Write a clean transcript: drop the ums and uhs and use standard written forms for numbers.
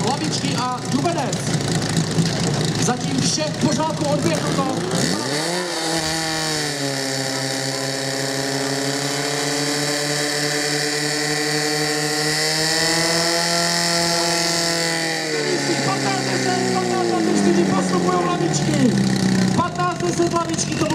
lavičky a dubenec. Zatím vše v pořádku odběhnuto. Postupují lavičky. 15 lavičky to